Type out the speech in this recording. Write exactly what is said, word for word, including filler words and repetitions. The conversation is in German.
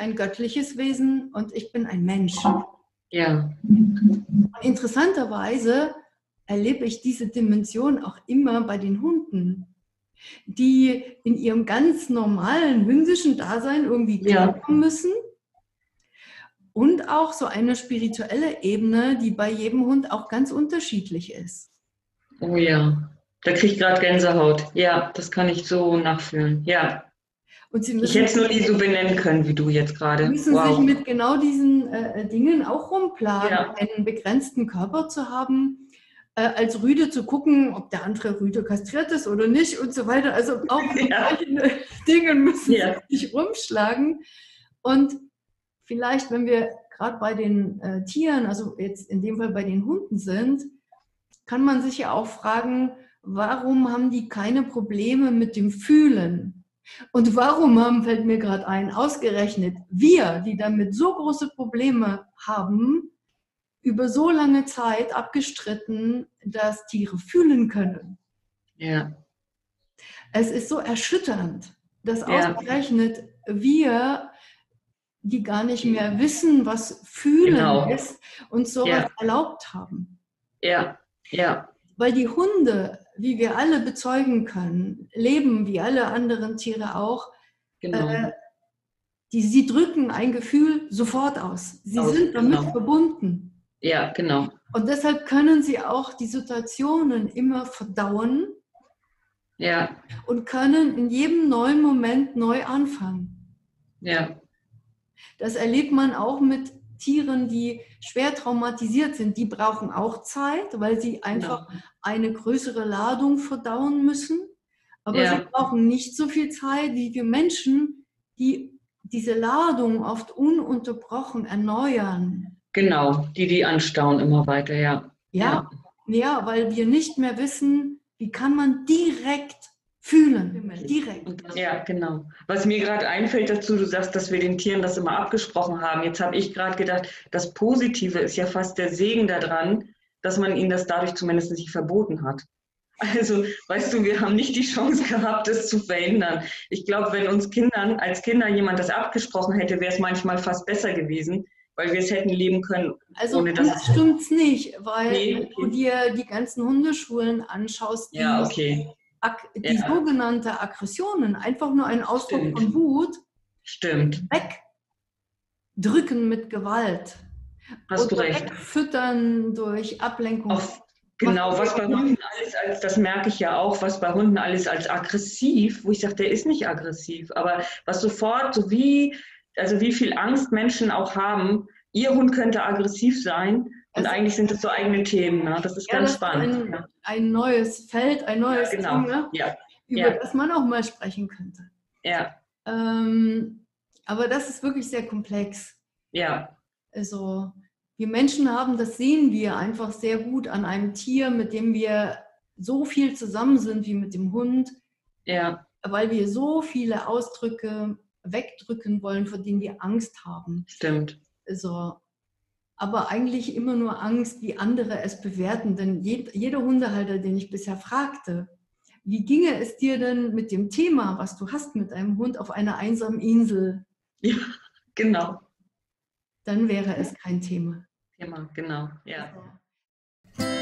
ein göttliches Wesen und ich bin ein Mensch. Ja. Und interessanterweise erlebe ich diese Dimension auch immer bei den Hunden, die in ihrem ganz normalen hündischen Dasein irgendwie klarkommen müssen. Und auch so eine spirituelle Ebene, die bei jedem Hund auch ganz unterschiedlich ist. Oh ja, da kriege ich gerade Gänsehaut. Ja, das kann ich so nachfühlen. Ja. Und sie Ich müssen, hätte es nur nie so benennen können, wie du jetzt gerade. müssen Wow. sich mit genau diesen äh, Dingen auch rumplagen, Ja. einen begrenzten Körper zu haben, äh, als Rüde zu gucken, ob der andere Rüde kastriert ist oder nicht und so weiter. Also auch mit Ja. solchen Dinge müssen Ja. sie sich rumschlagen. Und vielleicht, wenn wir gerade bei den äh, Tieren, also jetzt in dem Fall bei den Hunden sind, kann man sich ja auch fragen, warum haben die keine Probleme mit dem Fühlen? Und warum haben, fällt mir gerade ein, ausgerechnet wir, die damit so große Probleme haben, über so lange Zeit abgestritten, dass Tiere fühlen können? Ja. Es ist so erschütternd, dass Ja. ausgerechnet wir, die gar nicht mehr wissen, was Fühlen Genau. ist, uns sowas Ja. erlaubt haben. Ja, ja. Weil die Hunde, wie wir alle bezeugen können, leben wie alle anderen Tiere auch, Genau. äh, die, sie drücken ein Gefühl sofort aus. Sie Aus, sind damit genau. verbunden. Ja, genau. Und deshalb können sie auch die Situationen immer verdauen Ja. und können in jedem neuen Moment neu anfangen. Ja. Das erlebt man auch mit Tieren, die schwer traumatisiert sind. Die brauchen auch Zeit, weil sie einfach Genau. eine größere Ladung verdauen müssen. Aber Ja. sie brauchen nicht so viel Zeit wie wir Menschen, die diese Ladung oft ununterbrochen erneuern. Genau, die, die anstauen immer weiter, ja. Ja, ja, weil wir nicht mehr wissen, wie kann man direkt fühlen. Direkt. Und, ja, genau. Was mir gerade einfällt dazu, du sagst, dass wir den Tieren das immer abgesprochen haben. Jetzt habe ich gerade gedacht, das Positive ist ja fast der Segen daran, dass man ihnen das dadurch zumindest nicht verboten hat. Also, weißt du, wir haben nicht die Chance gehabt, das zu verhindern. Ich glaube, wenn uns Kindern, als Kinder jemand das abgesprochen hätte, wäre es manchmal fast besser gewesen, weil wir es hätten leben können, Also ohne dass das stimmt's nicht, weil Nee, wenn okay. du dir die ganzen Hundeschulen anschaust, die, Ja, okay. Ag- die Ja. sogenannte Aggressionen, einfach nur ein Ausdruck Stimmt. von Wut, Stimmt. wegdrücken mit Gewalt Hast du oder recht. wegfüttern durch Ablenkung. Auf, genau, was bei Hunden alles als, das merke ich ja auch, was bei Hunden alles als aggressiv, wo ich sage, der ist nicht aggressiv, aber was sofort, so wie, also wie viel Angst Menschen auch haben, ihr Hund könnte aggressiv sein und Das- eigentlich sind das so eigene Themen, ne? Das ist Ja, ganz das ist spannend. ein, ein neues Feld, ein neues Ja, genau. Thema, Ja. über Ja. das man auch mal sprechen könnte. Ja, Ähm, aber das ist wirklich sehr komplex. ja, Also wir Menschen haben, das sehen wir einfach sehr gut an einem Tier, mit dem wir so viel zusammen sind wie mit dem Hund, ja, weil wir so viele Ausdrücke wegdrücken wollen, vor denen wir Angst haben. stimmt. Also, aber eigentlich immer nur Angst, wie andere es bewerten. Denn jed, jeder Hundehalter, den ich bisher fragte, wie ginge es dir denn mit dem Thema, was du hast mit einem Hund auf einer einsamen Insel? Ja, genau. Dann wäre es kein Thema. Thema, genau, ja. Also,